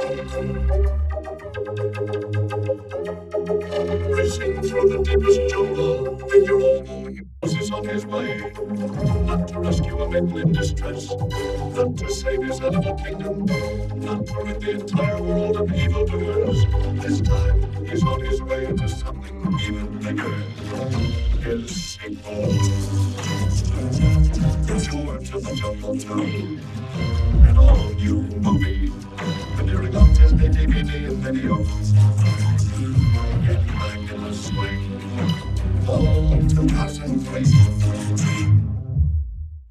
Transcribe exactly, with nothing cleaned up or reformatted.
Racing through the deepest jungle, the hero is on his way. Not to rescue a maiden in distress, not to save his little kingdom, not to rid the entire world of evildoers. This time, he's on his way to something even bigger. His sequel. The tour to the jungle town. An all-new movie. Appearing on Disney D V D and video. Get back in the swing. Fall two thousand three.